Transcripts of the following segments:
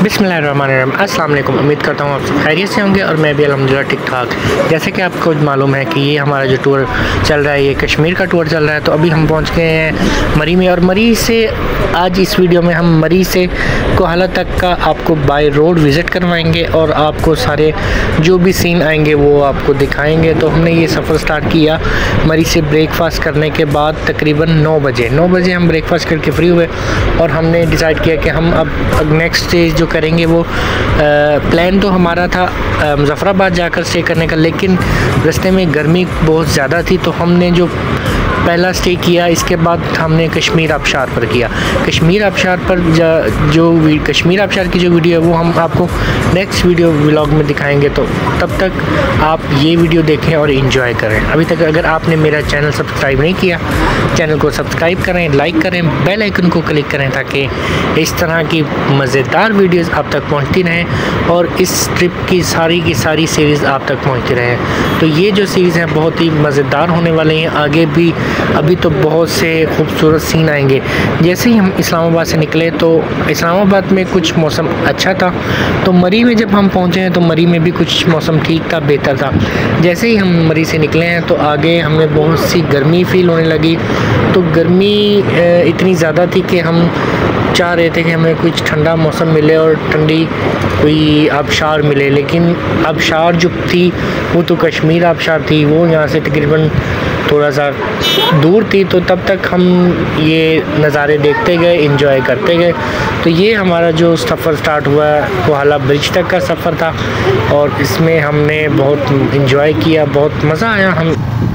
बिस्मिल्लाहिर्रहमानिर्रहीम। अस्सलाम वालेकुम। उम्मीद करता हूँ आप सब खैरियत से होंगे और मैं भी अल्हम्दुलिल्लाह ठीक ठाक। जैसे कि आपको मालूम है कि ये हमारा जो टूर चल रहा है, ये कश्मीर का टूर चल रहा है। तो अभी हम पहुँच गए हैं मरी में, और मरी से आज इस वीडियो में हम मरी से कोहाला तक का आपको बाय रोड विज़िट करवाएंगे और आपको सारे जो भी सीन आएंगे वो आपको दिखाएंगे। तो हमने ये सफ़र स्टार्ट किया मरी से ब्रेकफास्ट करने के बाद तकरीबन 9 बजे हम ब्रेकफास्ट करके फ्री हुए और हमने डिसाइड किया कि हम अब नेक्स्ट स्टेज जो करेंगे वो प्लान तो हमारा था मुज़फ़्फ़राबाद जाकर स्टे करने का, लेकिन रास्ते में गर्मी बहुत ज़्यादा थी तो हमने जो पहला स्टे किया इसके बाद हमने कश्मीर आबशार पर किया। कश्मीर आबशार पर कश्मीर आबशार की जो वीडियो है वो हम आपको नेक्स्ट वीडियो व्लॉग में दिखाएंगे। तो तब तक आप ये वीडियो देखें और एंजॉय करें। अभी तक अगर आपने मेरा चैनल सब्सक्राइब नहीं किया, चैनल को सब्सक्राइब करें, लाइक करें, बेल आइकन को क्लिक करें ताकि इस तरह की मज़ेदार वीडियोज़ आप तक पहुँचती रहें और इस ट्रिप की सारी सीरीज़ आप तक पहुँचती रहें। तो ये जो सीरीज़ है बहुत ही मज़ेदार होने वाले हैं। आगे भी अभी तो बहुत से खूबसूरत सीन आएंगे। जैसे ही हम इस्लामाबाद से निकले तो इस्लामाबाद में कुछ मौसम अच्छा था, तो मरी में जब हम पहुँचे हैं तो मरी में भी कुछ मौसम ठीक था, बेहतर था। जैसे ही हम मरी से निकले हैं तो आगे हमें बहुत सी गर्मी फ़ील होने लगी। तो गर्मी इतनी ज़्यादा थी कि हम चाह रहे थे कि हमें कुछ ठंडा मौसम मिले और ठंडी कोई आबशार मिले, लेकिन आबशार जो थी वो तो कश्मीर आबशार थी, वो यहाँ से तकरीबन थोड़ा सा दूर थी। तो तब तक हम ये नज़ारे देखते गए, एंजॉय करते गए। तो ये हमारा जो सफ़र स्टार्ट हुआ कोहाला ब्रिज तक का सफ़र था और इसमें हमने बहुत एंजॉय किया, बहुत मज़ा आया। हम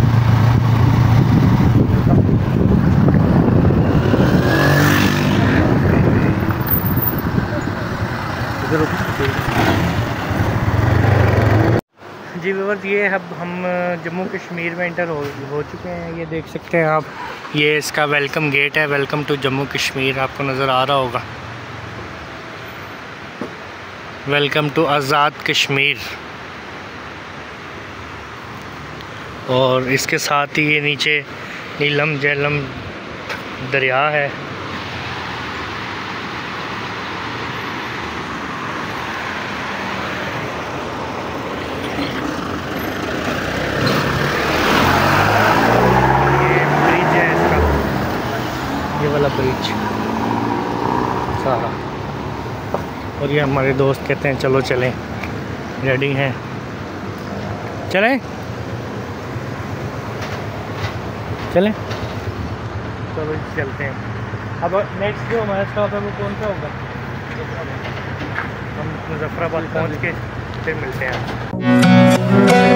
जी व्यूअर्स, ये अब हम जम्मू कश्मीर में इंटर हो चुके हैं। ये देख सकते हैं आप, ये इसका वेलकम गेट है। वेलकम टू जम्मू कश्मीर आपको नज़र आ रहा होगा। Welcome to Azad Kashmir. और इसके साथ ही ये नीचे नीलम झेलम दरिया है। वाला ब्रिज सारा, और ये हमारे दोस्त कहते हैं चलो चलें, रेडी हैं, चलें चलें चलो चलते हैं। अब नेक्स्ट जो हमारा स्टॉप है वो कौन सा होगा? हम मुज़फ़्फ़राबाद पहुंच के फिर मिलते हैं।